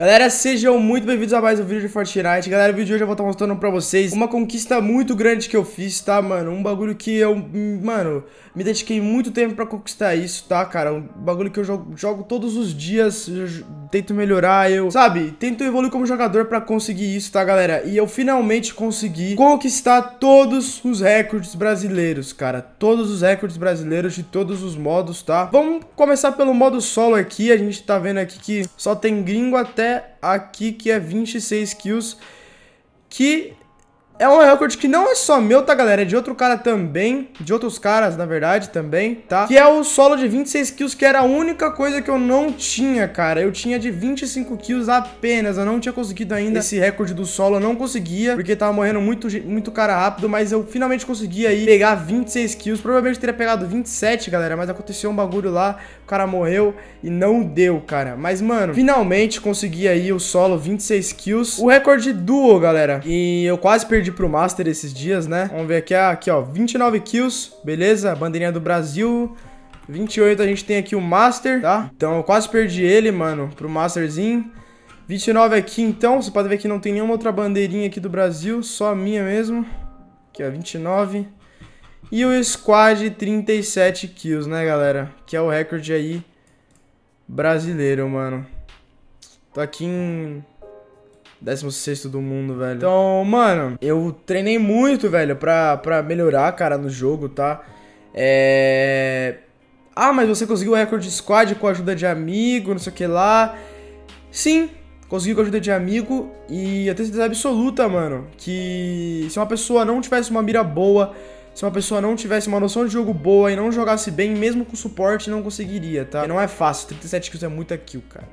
Galera, sejam muito bem-vindos a mais um vídeo de Fortnite. Galera, o vídeo de hoje eu vou estar mostrando pra vocês uma conquista muito grande que eu fiz, tá, mano? Um bagulho que eu, mano, me dediquei muito tempo pra conquistar isso, tá, cara? Um bagulho que eu jogo todos os dias, tento melhorar, tento evoluir como jogador pra conseguir isso, tá, galera? E eu finalmente consegui conquistar todos os recordes brasileiros, cara. Todos os recordes brasileiros de todos os modos, tá? Vamos começar pelo modo solo aqui. A gente tá vendo aqui que só tem gringo até aqui, que é 26 kills, que é um recorde que não é só meu, tá, galera? É de outro cara também, de outros caras, na verdade, também, tá? Que é o solo de 26 kills, que era a única coisa que eu não tinha, cara. Eu tinha de 25 kills apenas, eu não tinha conseguido ainda esse recorde do solo, eu não conseguia, porque tava morrendo muito cara rápido, mas eu finalmente consegui aí pegar 26 kills. Provavelmente teria pegado 27, galera, mas aconteceu um bagulho lá, o cara morreu e não deu, cara. Mas, mano, finalmente consegui aí o solo, 26 kills. O recorde duo, galera, e eu quase perdi pro Master esses dias, né? Vamos ver aqui, ó, 29 kills, beleza? Bandeirinha do Brasil. 28 a gente tem aqui o Master, tá? Então eu quase perdi ele, mano, pro Masterzinho. 29 aqui, então, você pode ver que não tem nenhuma outra bandeirinha aqui do Brasil, só a minha mesmo. Aqui, ó, 29. E o Squad, 37 kills, né, galera? Que é o recorde aí brasileiro, mano. Tô aqui em 16º do mundo, velho. Então, mano, eu treinei muito, velho, pra melhorar, cara, no jogo, tá? Ah, mas você conseguiu o recorde squad com a ajuda de amigo, não sei o que lá. Sim, consegui com a ajuda de amigo. E eu tenho certeza absoluta, mano, que se uma pessoa não tivesse uma mira boa, se uma pessoa não tivesse uma noção de jogo boa e não jogasse bem, mesmo com suporte, não conseguiria, tá? Porque não é fácil, 37 kills é muita kill, cara.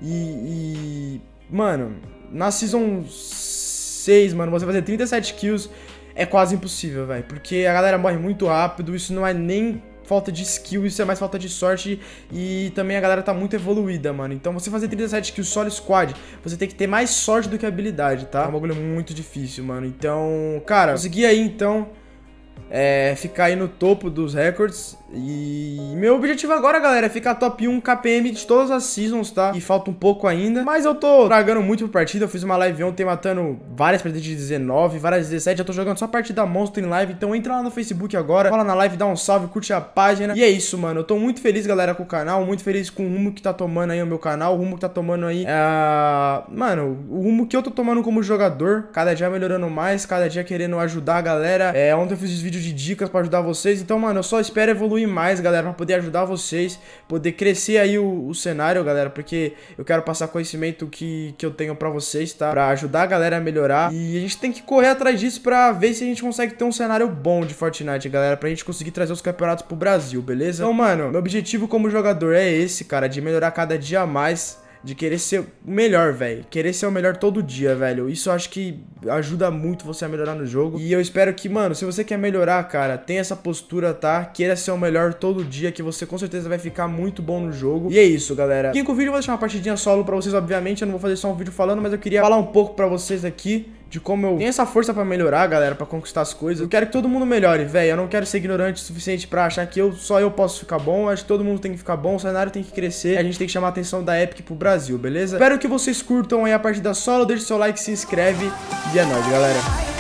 Mano, na Season 6, mano, você fazer 37 kills é quase impossível, velho. Porque a galera morre muito rápido, isso não é nem falta de skill, isso é mais falta de sorte. E também a galera tá muito evoluída, mano. Então você fazer 37 kills solo squad, você tem que ter mais sorte do que habilidade, tá? É um bagulho muito difícil, mano. Então, cara, consegui aí, então, ficar aí no topo dos records. E meu objetivo agora, galera, é ficar top 1 KPM de todas as seasons, tá? E falta um pouco ainda, mas eu tô tragando muito por partida. Eu fiz uma live ontem matando várias partidas de 19, várias de 17. Eu tô jogando só partida monstro em live, então entra lá no Facebook agora, cola na live, dá um salve, curte a página. E é isso, mano, eu tô muito feliz, galera, com o canal, muito feliz com o rumo que tá tomando aí o meu canal, o rumo que tá tomando aí, mano, o rumo que eu tô tomando como jogador, cada dia melhorando mais, cada dia querendo ajudar a galera. Ontem eu fiz os vídeos de dicas pra ajudar vocês, então, mano, eu só espero evoluir mais, galera, pra poder ajudar vocês, poder crescer aí o cenário, galera, porque eu quero passar conhecimento que eu tenho pra vocês, tá? Pra ajudar a galera a melhorar, e a gente tem que correr atrás disso pra ver se a gente consegue ter um cenário bom de Fortnite, galera, pra gente conseguir trazer os campeonatos pro Brasil, beleza? Então, mano, meu objetivo como jogador é esse, cara, de melhorar cada dia mais, de querer ser o melhor, velho. Querer ser o melhor todo dia, velho. Isso eu acho que ajuda muito você a melhorar no jogo. E eu espero que, mano, se você quer melhorar, cara, tenha essa postura, tá? Queira ser o melhor todo dia, que você com certeza vai ficar muito bom no jogo. E é isso, galera. Aqui com o vídeo eu vou deixar uma partidinha solo pra vocês, obviamente. Eu não vou fazer só um vídeo falando, mas eu queria falar um pouco pra vocês aqui de como eu tenho essa força pra melhorar, galera, pra conquistar as coisas. Eu quero que todo mundo melhore, velho. Eu não quero ser ignorante o suficiente pra achar que só eu posso ficar bom. Eu acho que todo mundo tem que ficar bom, o cenário tem que crescer. A gente tem que chamar a atenção da Epic pro Brasil, beleza? Espero que vocês curtam aí a partida solo. Deixe seu like, se inscreve. E é nóis, galera.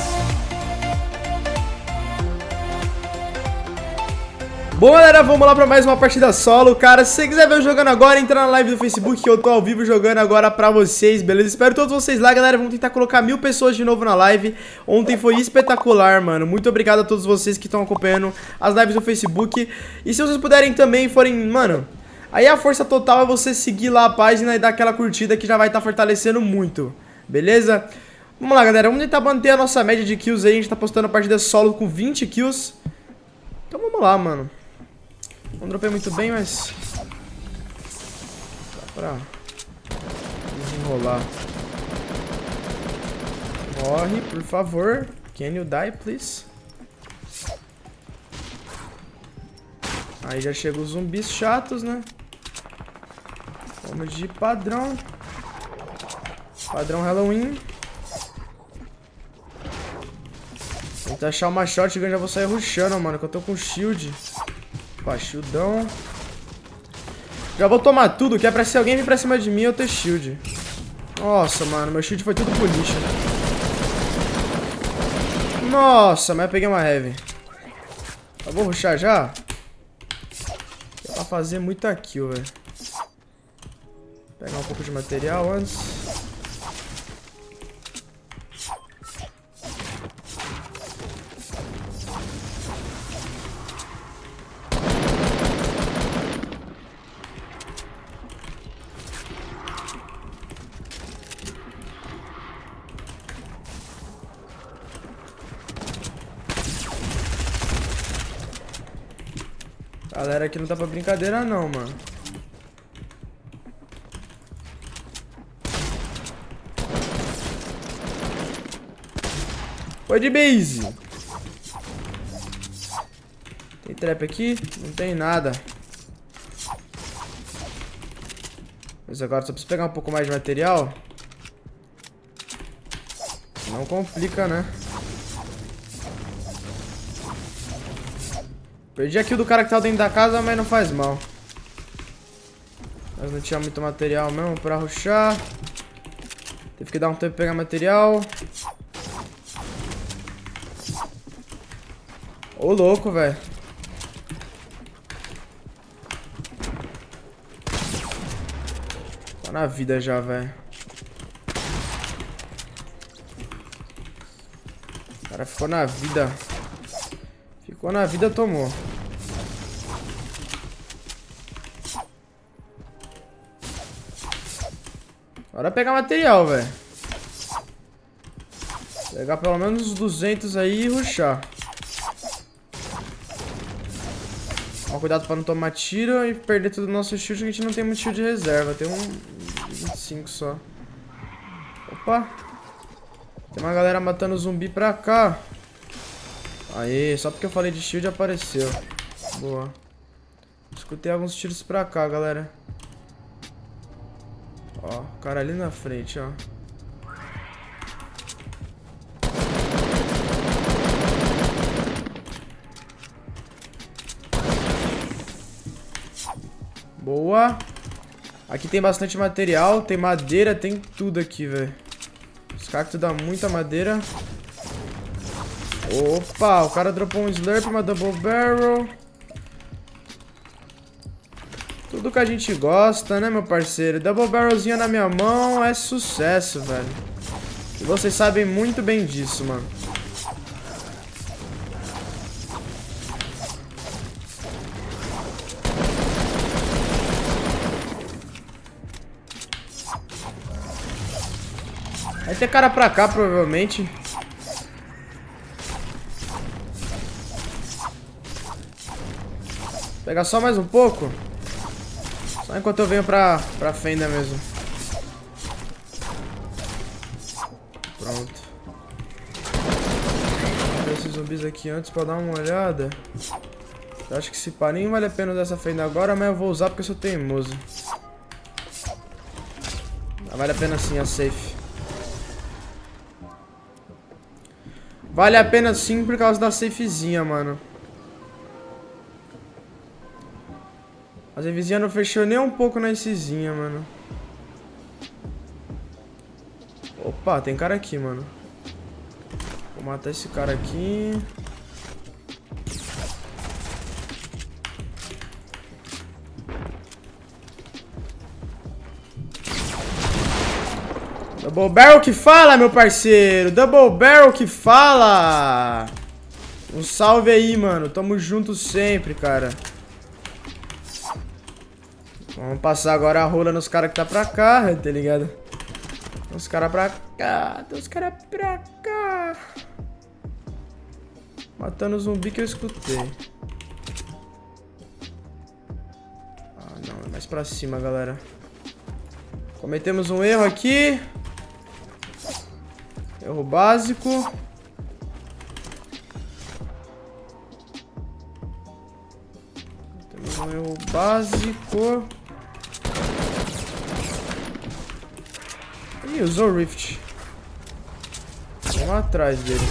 Bom, galera, vamos lá pra mais uma partida solo, cara. Se você quiser ver eu jogando agora, entra na live do Facebook que eu tô ao vivo jogando agora pra vocês, beleza? Espero todos vocês lá, galera. Vamos tentar colocar 1000 pessoas de novo na live. Ontem foi espetacular, mano. Muito obrigado a todos vocês que estão acompanhando as lives do Facebook. E se vocês puderem também, mano, aí a força total é você seguir lá a página e dar aquela curtida que já vai estar fortalecendo muito, beleza? Vamos lá, galera, vamos tentar manter a nossa média de kills aí. A gente tá postando partida solo com 20 kills. Então vamos lá, mano. Não dropei muito bem, mas dá pra desenrolar. Morre, por favor. Can you die, please? Aí já chegam os zumbis chatos, né? Vamos de padrão. Padrão Halloween. Tentar achar uma shotgun, já vou sair rushando, mano, que eu tô com shield. Opa, shieldão. Já vou tomar tudo, que é pra se alguém vir pra cima de mim eu ter shield. Nossa, mano, meu shield foi tudo pro lixo. Nossa, mas eu peguei uma heavy. Eu vou rushar já? Dá pra fazer muita kill, velho. Pegar um pouco de material antes. Galera, aqui não tá pra brincadeira não, mano. Foi de base. Tem trap aqui? Não tem nada. Mas agora só preciso pegar um pouco mais de material. Não complica, né? Perdi a kill do cara que tá dentro da casa, mas não faz mal. Mas não tinha muito material mesmo pra rushar. Teve que dar um tempo pra pegar material. Ô, louco, velho. Tá na vida já, velho. O cara ficou na vida. Ficou na vida, tomou. Bora pegar material, velho. Pegar pelo menos uns 200 aí e rushar. Toma cuidado pra não tomar tiro e perder todo o nosso shield, que a gente não tem muito shield de reserva. Tem um 25 só. Opa. Tem uma galera matando zumbi pra cá. Aí, só porque eu falei de shield apareceu. Boa. Escutei alguns tiros pra cá, galera. Ó, o cara ali na frente, ó. Boa. Aqui tem bastante material, tem madeira, tem tudo aqui, velho. Os cactos dão muita madeira. Opa, o cara dropou um slurp, uma double barrel. Tudo que a gente gosta, né, meu parceiro? Double barrelzinha na minha mão é sucesso, velho. E vocês sabem muito bem disso, mano. Vai ter cara pra cá, provavelmente. Vou pegar só mais um pouco. Só enquanto eu venho pra fenda mesmo. Pronto. Vou ver esses zumbis aqui antes pra dar uma olhada. Eu acho que se pá, nem vale a pena usar essa fenda agora, mas eu vou usar porque eu sou teimoso. Mas vale a pena sim a safe. Vale a pena sim por causa da safezinha, mano. A safezinha não fechou nem um pouco na Szinha, mano. Opa, tem cara aqui, mano. Vou matar esse cara aqui. Double barrel que fala, meu parceiro. Double barrel que fala. Um salve aí, mano. Tamo junto sempre, cara. Vamos passar agora a rola nos caras que tá pra cá, tá ligado? Tem uns caras pra cá. Tem uns caras pra cá. Matando o zumbi que eu escutei. Ah, não. É mais pra cima, galera. Cometemos um erro aqui. Erro básico. Temos um erro básico. Ih, usou o Rift. Vamos atrás dele.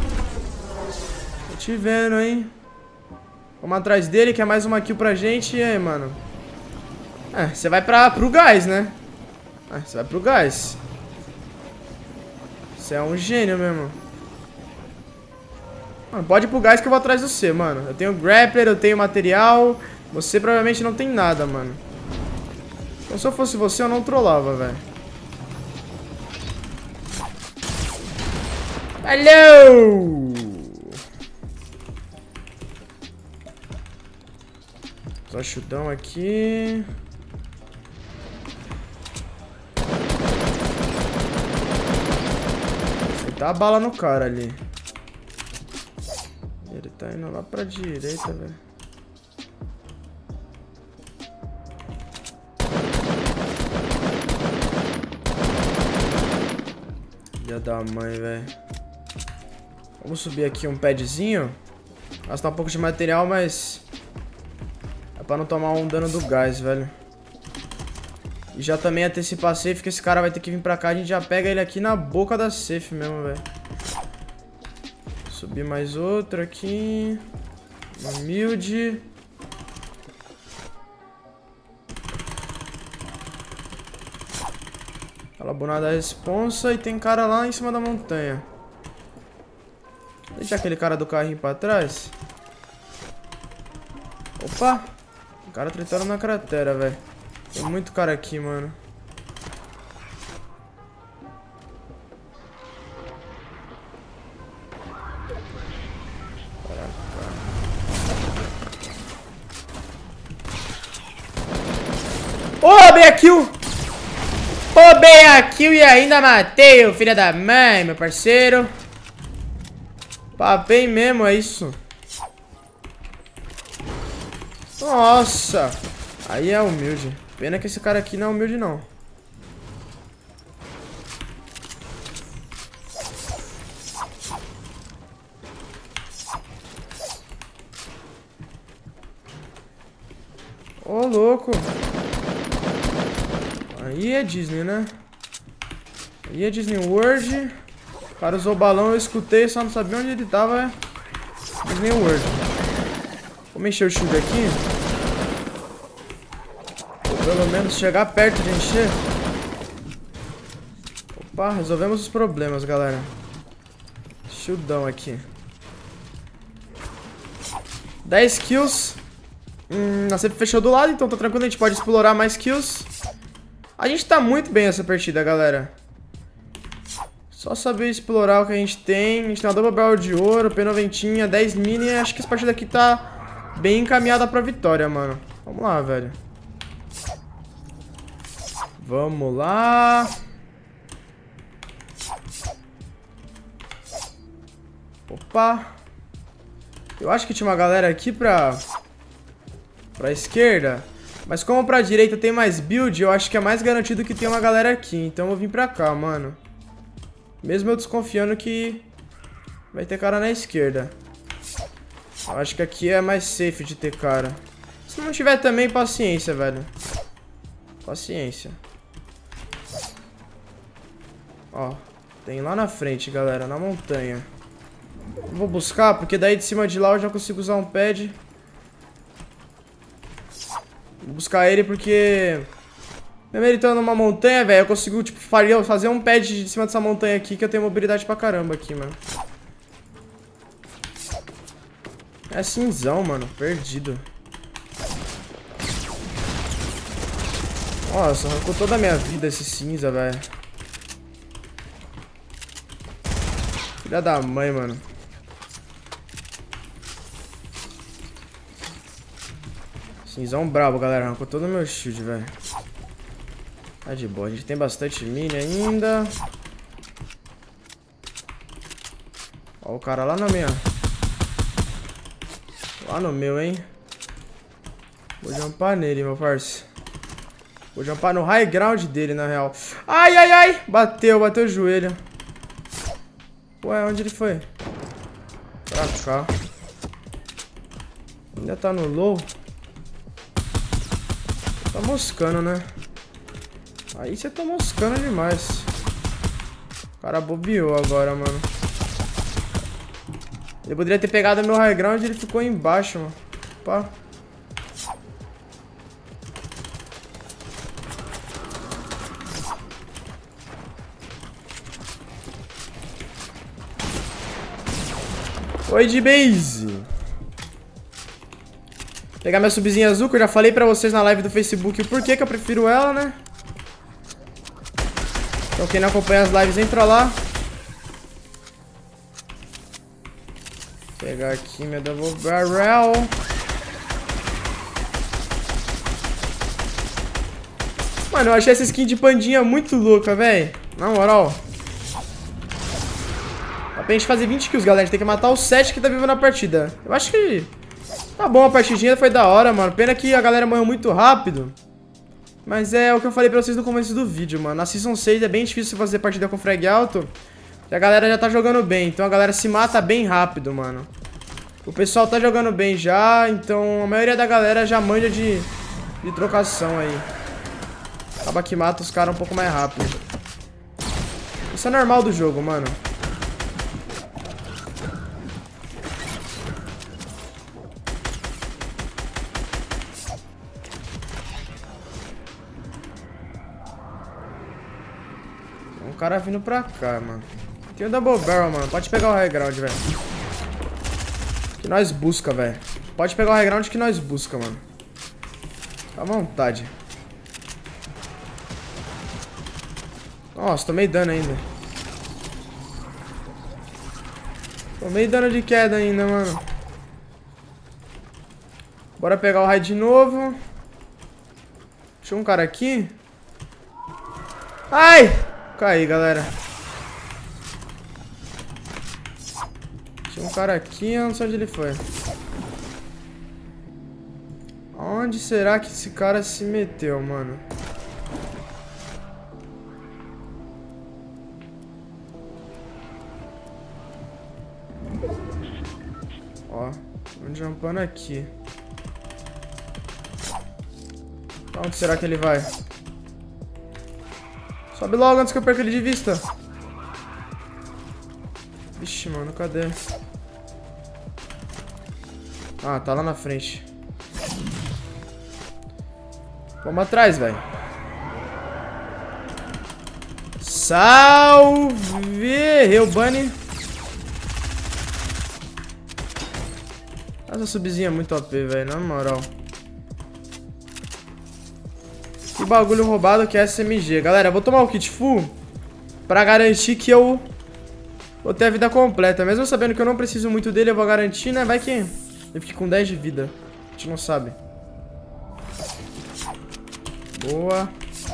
Tô te vendo, hein? Vamos atrás dele, que é mais uma kill pra gente. E aí, mano? É, você vai pro gás, né? É, você vai pro gás. Você é um gênio mesmo. Mano, pode ir pro gás que eu vou atrás de você, mano. Eu tenho grappler, eu tenho material. Você provavelmente não tem nada, mano. Então se eu fosse você, eu não trollava, velho. Valeu! Só chutão aqui. Dá a bala no cara ali. Ele tá indo lá pra direita, velho. Filha da mãe, velho. Vamos subir aqui um padzinho. Gastar um pouco de material, mas... é pra não tomar um dano do gás, velho. E já também antecipar a safe, que esse cara vai ter que vir pra cá. A gente já pega ele aqui na boca da safe mesmo, velho. Subir mais outro aqui. Humilde. Aquela bonada da responsa. E tem cara lá em cima da montanha. Deixa aquele cara do carrinho pra trás. Opa! O cara tretando na cratera, velho. Tem muito cara aqui, mano. Roubei a kill! Roubei a kill e ainda matei o filho da mãe, meu parceiro. Papei mesmo, é isso. Nossa! Aí é humilde. Pena que esse cara aqui não é humilde, não. Ô, louco. Aí é Disney, né? Aí é Disney World. O cara usou o balão, eu escutei, só não sabia onde ele tava. Disney World. Vou mexer o shield aqui. Ou pelo menos chegar perto de encher. Opa, resolvemos os problemas, galera. Shieldão aqui. 10 kills. A safe fechou do lado, então tá tranquilo, a gente pode explorar mais kills. A gente tá muito bem nessa partida, galera. Só saber explorar o que a gente tem. A gente tem uma double barrel de ouro, P90, 10 mini. Acho que essa partida aqui tá bem encaminhada pra vitória, mano. Vamos lá, velho. Vamos lá. Opa. Eu acho que tinha uma galera aqui pra esquerda. Mas como pra direita tem mais build, eu acho que é mais garantido que tem uma galera aqui. Então eu vou vir pra cá, mano. Mesmo eu desconfiando que vai ter cara na esquerda. Eu acho que aqui é mais safe de ter cara. Se não tiver também, paciência, velho. Paciência. Ó, tem lá na frente, galera, na montanha. Eu vou buscar, porque daí de cima de lá eu já consigo usar um pad. Vou buscar ele porque... mesmo ele estando numa montanha, velho, eu consigo, tipo, fazer um pad de cima dessa montanha aqui, que eu tenho mobilidade pra caramba aqui, mano. É cinzão, mano. Perdido. Nossa, arrancou toda a minha vida esse cinza, velho. Filha da mãe, mano. Cinzão brabo, galera. Arrancou todo o meu shield, velho. Tá de boa. A gente tem bastante mini ainda. Ó o cara lá na minha... lá no meu, hein. Vou jumpar nele, meu parceiro. Vou jumpar no high ground dele, na real. Ai, ai, ai. Bateu o joelho. Ué, onde ele foi? Pra cá. Ainda tá no low. Tá moscando, né? Aí você tá moscando demais. O cara bobeou agora, mano. Ele poderia ter pegado meu high ground e ele ficou embaixo, mano. Opa. Oi de base. Pegar minha subzinha azul, que eu já falei pra vocês na live do Facebook o porquê que eu prefiro ela, né? Então quem não acompanha as lives, entra lá. Pegar aqui minha double barrel. Mano, eu achei essa skin de pandinha muito louca, velho. Na moral. Dá pra gente fazer 20 kills, galera. A gente tem que matar os 7 que tá vivo na partida. Eu acho que tá bom a partidinha, foi da hora, mano. Pena que a galera morreu muito rápido. Mas é o que eu falei pra vocês no começo do vídeo, mano. Na Season 6 é bem difícil fazer partida com frag alto. E a galera já tá jogando bem. Então a galera se mata bem rápido, mano. O pessoal tá jogando bem já. Então a maioria da galera já manja de trocação aí. Acaba que mata os caras um pouco mais rápido. Isso é normal do jogo, mano. Tem um cara vindo pra cá, mano. Tem um double barrel, mano. Pode pegar o high ground, velho. Que nós busca, velho. Pode pegar o high ground que nós busca, mano. Fica à vontade. Nossa, tomei dano ainda. Tomei dano de queda ainda, mano. Bora pegar o raid de novo. Tinha um cara aqui. Ai! Caí, galera. Tinha um cara aqui, eu não sei onde ele foi. Onde será que esse cara se meteu, mano? Ó, vamos jumpando aqui. Pra onde será que ele vai? Sobe logo antes que eu perca ele de vista. Vixe, mano, cadê? Ah, tá lá na frente. Vamos atrás, velho. Salve! Eu, Bunny. Essa subzinha é muito OP, velho, na moral. Que bagulho roubado que é SMG. Galera, eu vou tomar o kit full pra garantir que eu vou ter a vida completa. Mesmo sabendo que eu não preciso muito dele, eu vou garantir, né? Vai que eu fique com 10 de vida. A gente não sabe. Boa.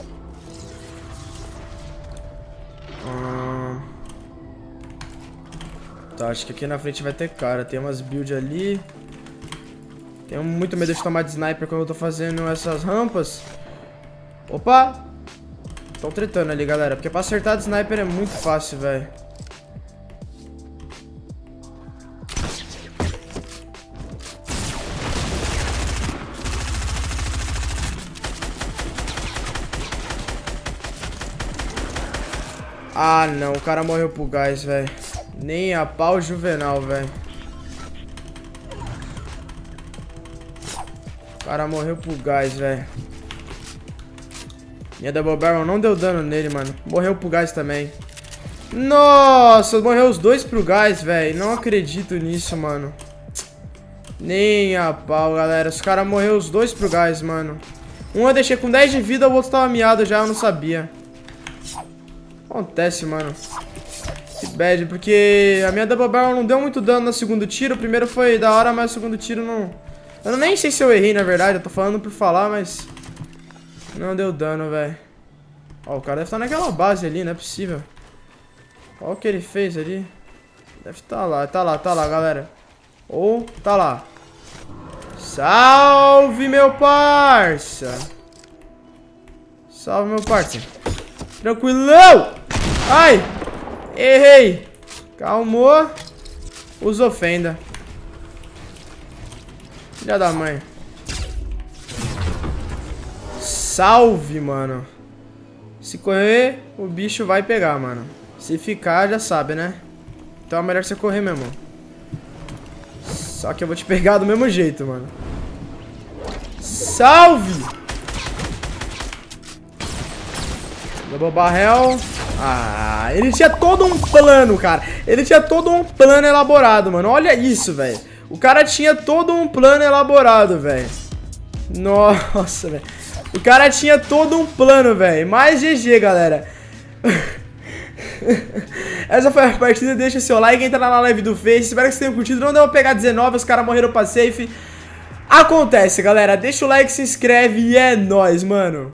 Tá, acho que aqui na frente vai ter cara. Tem umas builds ali. Tenho muito medo de tomar de sniper quando eu tô fazendo essas rampas. Opa! Estão tretando ali, galera. Porque pra acertar de sniper é muito fácil, velho. Ah, não. O cara morreu pro gás, velho. Nem a pau juvenal, velho. O cara morreu pro gás, velho. Minha double barrel não deu dano nele, mano. Morreu pro gás também. Nossa, morreu os dois pro gás, velho. Não acredito nisso, mano. Nem a pau, galera. Os caras morreram os dois pro gás, mano. Um eu deixei com 10 de vida, o outro tava miado já, eu não sabia. Acontece, mano. Que bad, porque a minha double barrel não deu muito dano no segundo tiro. O primeiro foi da hora, mas o segundo tiro não... Eu nem sei se eu errei, na verdade. Eu tô falando por falar, mas... Não deu dano, velho. Ó, o cara deve estar naquela base ali, não é possível. Olha o que ele fez ali. Deve estar lá, tá lá, galera. Ou tá lá. Salve, meu parça. Salve, meu parça. Tranquilão. Ai. Errei. Calmou. Usou fenda. Filha da mãe. Salve, mano. Se correr, o bicho vai pegar, mano. Se ficar, já sabe, né? Então é melhor você correr mesmo. Só que eu vou te pegar do mesmo jeito, mano. Salve! Double barrel. Ah, ele tinha todo um plano, cara. Ele tinha todo um plano elaborado, mano. Olha isso, velho. O cara tinha todo um plano elaborado, velho. Nossa, velho. O cara tinha todo um plano, velho. Mas GG, galera. Essa foi a partida. Deixa seu like, entra na live do Face. Espero que vocês tenham curtido. Não deu pra pegar 19, os caras morreram pra safe. Acontece, galera. Deixa o like, se inscreve e é nóis, mano.